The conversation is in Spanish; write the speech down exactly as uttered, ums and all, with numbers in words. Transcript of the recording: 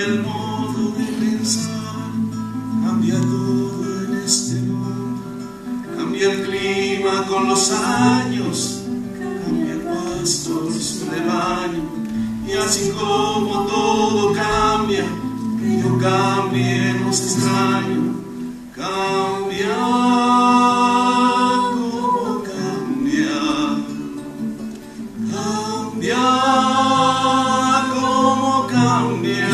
cambia el modo de pensar, cambia todo en este mundo, cambia el clima con los años, cambia el pasto y su rebaño, y así como todo cambia, que yo cambie no es extraño, cambia como cambia, cambia como cambia.